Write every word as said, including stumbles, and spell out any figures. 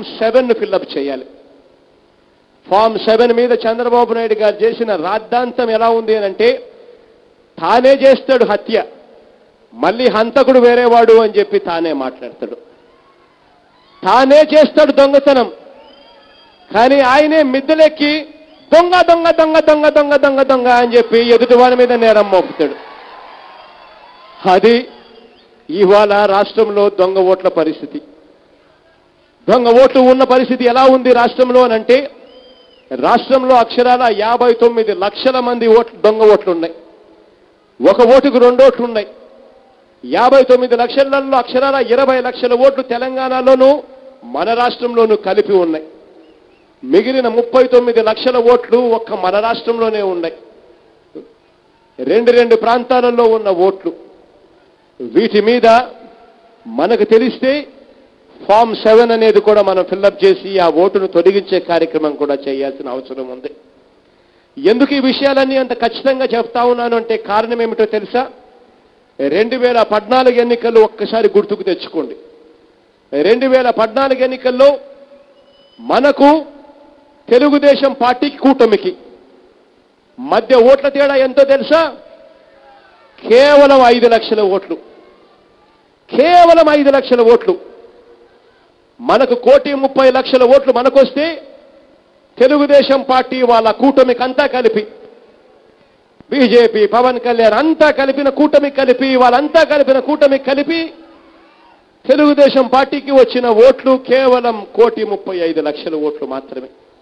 Seven fill up చేయాలి. Form seven మీద చంద్రబాబు నాయుడు గారు చేసిన రాద్ధాంతం ఎలా ఉంది అంటే, తానే చేస్తాడు హత్య, మళ్ళీ హంతకుడు వేరేవాడు అని చెప్పి తానే మాట్లాడతాడు. తానే చేస్తాడు దొంగతనం, కానీ ఆయనే మిద్దెలెక్కి దొంగ దొంగ దొంగ దొంగ దొంగ దొంగ దొంగ అని చెప్పి ఎదుటి వారి మీద నేరం మోపుతాడు. అది ఇవాళ రాష్ట్రంలో దొంగ ఓట్ల పరిస్థితి. దొంగ ఓట్లు ఉన్న పరిస్థితి ఎలా ఉంది రాష్ట్రంలో అనంటే, రాష్ట్రంలో అక్షరాల యాభై తొమ్మిది లక్షల మంది ఓట్లు దొంగ ఓట్లు ఉన్నాయి. ఒక ఓటుకు రెండు ఓట్లు ఉన్నాయి. యాభై తొమ్మిది లక్షలలో అక్షరాల ఇరవై లక్షల ఓట్లు తెలంగాణలోనూ మన రాష్ట్రంలోనూ కలిపి ఉన్నాయి. మిగిలిన ముప్పై తొమ్మిది లక్షల ఓట్లు ఒక్క మన రాష్ట్రంలోనే ఉన్నాయి. రెండు రెండు ప్రాంతాలలో ఉన్న ఓట్లు. వీటి మీద మనకు తెలిస్తే ఫామ్ సెవెన్ అనేది కూడా మనం ఫిల్అప్ చేసి ఆ ఓటును తొలగించే కార్యక్రమం కూడా చేయాల్సిన అవసరం ఉంది. ఎందుకు ఈ విషయాలన్నీ అంత ఖచ్చితంగా చెప్తా ఉన్నాను అంటే కారణం ఏమిటో తెలుసా? రెండు వేల పద్నాలుగు ఎన్నికల్లో ఒక్కసారి గుర్తుకు తెచ్చుకోండి. రెండు వేల పద్నాలుగు ఎన్నికల్లో మనకు తెలుగుదేశం పార్టీకి కూటమికి మధ్య ఓట్ల తేడా ఎంతో తెలుసా? కేవలం ఐదు లక్షల ఓట్లు. కేవలం ఐదు లక్షల ఓట్లు. మనకు కోటి ముప్పై లక్షల ఓట్లు మనకొస్తే తెలుగుదేశం పార్టీ వాళ్ళ కూటమికి అంతా కలిపి, బీజేపీ, పవన్ కళ్యాణ్ అంతా కలిపిన కూటమి కలిపి వాళ్ళంతా కలిపిన కూటమి కలిపి తెలుగుదేశం పార్టీకి వచ్చిన ఓట్లు కేవలం కోటి ముప్పై ఐదు లక్షల ఓట్లు మాత్రమే.